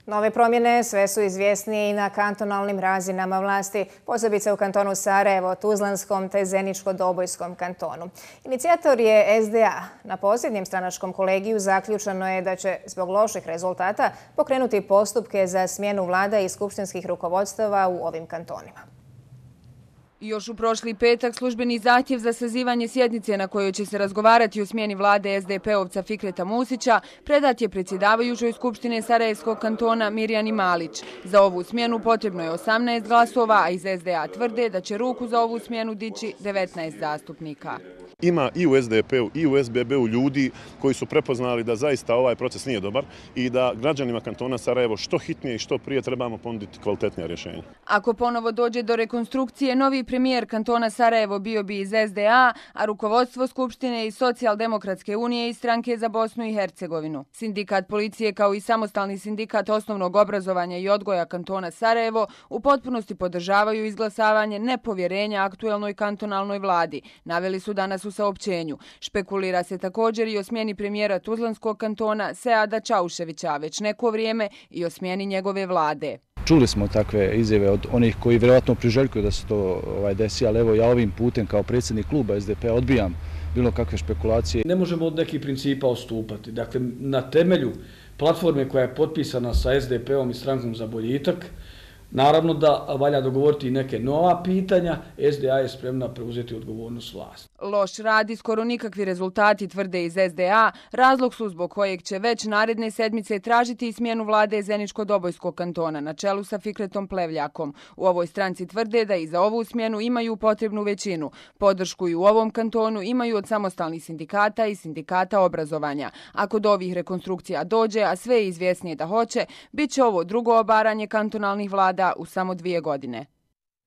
Nove promjene sve su izvjesnije i na kantonalnim razinama vlasti, posebice u kantonu Sarajevo, Tuzlanskom te Zeničko-Dobojskom kantonu. Inicijator je SDA. Na posljednjem stranačkom kolegiju zaključeno je da će zbog loših rezultata pokrenuti postupke za smjenu vlada i skupštinskih rukovodstava u ovim kantonima. Još u prošli petak službeni zahtjev za sazivanje sjednice na kojoj će se razgovarati o smjeni vlade SDP-ovca Fikreta Musića predat je predsjedavajućoj Skupštine Sarajevskog kantona Mirjani Malić. Za ovu smjenu potrebno je 18 glasova, a iz SDA tvrde da će ruku za ovu smjenu dići 19 zastupnika. Ima i u SDP-u i u SBB-u ljudi koji su prepoznali da zaista ovaj proces nije dobar i da građanima kantona Sarajevo što hitnije i što prije trebamo ponuditi kvalitetnija rješenja. Ako ponovo dođe do rekonstrukcije, novi premijer kantona Sarajevo bio bi iz SDA, a rukovodstvo Skupštine iz Socijaldemokratske unije i Stranke za Bosnu i Hercegovinu. Sindikat policije kao i samostalni sindikat osnovnog obrazovanja i odgoja kantona Sarajevo u potpunosti podržavaju izglasavanje nepovjerenja aktuelnoj kantonalnoj vladi. Naveli su danas u saopćenju. Špekulira se također i o smjeni premijera Tuzlanskog kantona Seada Čauševića, već neko vrijeme i o smjeni njegove vlade. Čuli smo takve izjave od onih koji vjerojatno priželjkuju da se to desi, ali evo ja ovim putem kao predsjednik kluba SDP-a odbijam bilo kakve špekulacije. Ne možemo od nekih principa odstupati. Dakle, na temelju platforme koja je potpisana sa SDP-om i Strankom za boljitak, naravno da valja dogovoriti i neke nova pitanja, SDA je spremna preuzeti odgovornost vlasti. Loš rad i skoro nikakvi rezultati, tvrde iz SDA, razlog su zbog kojeg će već naredne sedmice tražiti i smjenu vlade Zeničko-Dobojskog kantona na čelu sa Fikretom Plevljakom. U ovoj stranci tvrde da i za ovu smjenu imaju potrebnu većinu. Podršku i u ovom kantonu imaju od samostalnih sindikata i sindikata obrazovanja. Ako do ovih rekonstrukcija dođe, a sve je izvjesnije da hoće, bit će ovo drugo obaranje kantonalnih vlada u samo 2 godine.